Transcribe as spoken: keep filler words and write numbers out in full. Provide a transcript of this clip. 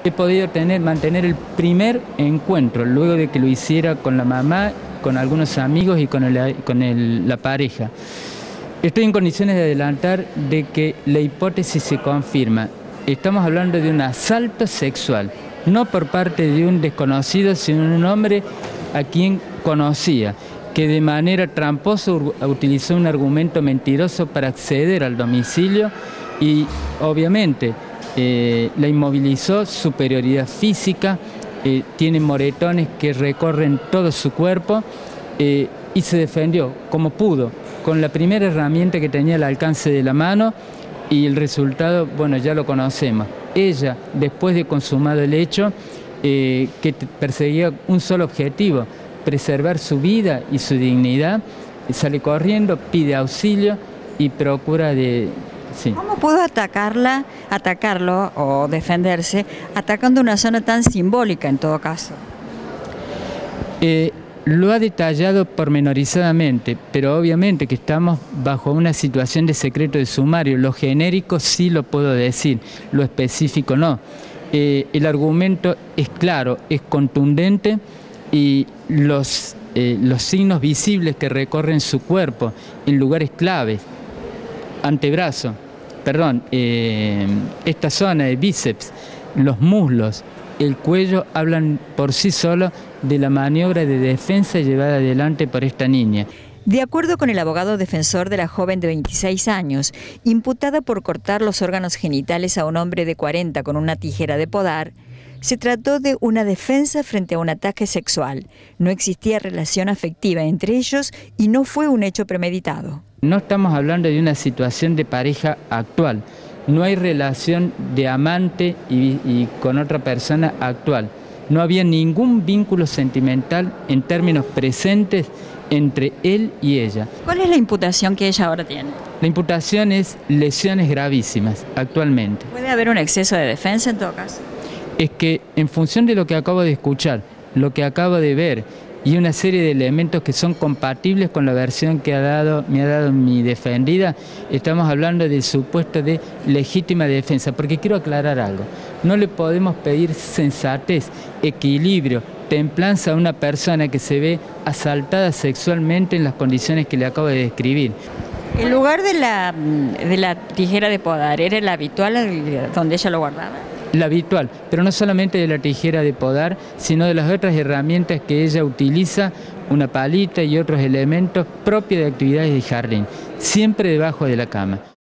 he podido tener, mantener el primer encuentro, luego de que lo hiciera con la mamá, con algunos amigos y con, el, con el, la pareja. Estoy en condiciones de adelantar de que la hipótesis se confirma. Estamos hablando de un asalto sexual, no por parte de un desconocido, sino un hombre a quien conocía, que de manera tramposa utilizó un argumento mentiroso para acceder al domicilio y obviamente eh, la inmovilizó, superioridad física, eh, tiene moretones que recorren todo su cuerpo eh, y se defendió como pudo, con la primera herramienta que tenía al alcance de la mano y el resultado, bueno, ya lo conocemos. Ella, después de consumado el hecho, eh, que perseguía un solo objetivo, preservar su vida y su dignidad, sale corriendo, pide auxilio y procura de... Sí. ¿Cómo pudo atacarla, atacarlo o defenderse atacando una zona tan simbólica en todo caso? Eh, lo ha detallado pormenorizadamente, pero obviamente que estamos bajo una situación de secreto de sumario. Lo genérico sí lo puedo decir, lo específico no. Eh, el argumento es claro, es contundente y los, eh, los signos visibles que recorren su cuerpo en lugares claves, antebrazo, perdón, eh, esta zona de bíceps, los muslos, el cuello, hablan por sí solos de la maniobra de defensa llevada adelante por esta niña. De acuerdo con el abogado defensor de la joven de veintiséis años, imputada por cortar los órganos genitales a un hombre de cuarenta con una tijera de podar, se trató de una defensa frente a un ataque sexual. No existía relación afectiva entre ellos y no fue un hecho premeditado. No estamos hablando de una situación de pareja actual. No hay relación de amante y, y con otra persona actual. No había ningún vínculo sentimental en términos presentes entre él y ella. ¿Cuál es la imputación que ella ahora tiene? La imputación es lesiones gravísimas actualmente. ¿Puede haber un exceso de defensa en todo caso? Es que en función de lo que acabo de escuchar, lo que acabo de ver y una serie de elementos que son compatibles con la versión que ha dado, me ha dado mi defendida, estamos hablando del supuesto de legítima defensa, porque quiero aclarar algo. No le podemos pedir sensatez, equilibrio, templanza a una persona que se ve asaltada sexualmente en las condiciones que le acabo de describir. ¿El lugar de la, de la tijera de podar era el habitual donde ella lo guardaba? La habitual, pero no solamente de la tijera de podar, sino de las otras herramientas que ella utiliza, una palita y otros elementos propios de actividades de jardín, siempre debajo de la cama.